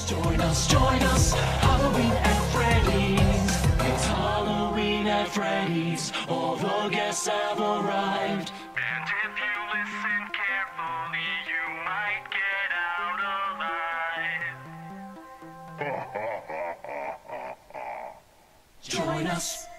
Join us, Halloween at Freddy's. It's Halloween at Freddy's. All the guests have arrived. And if you listen carefully, you might get out alive. Join us.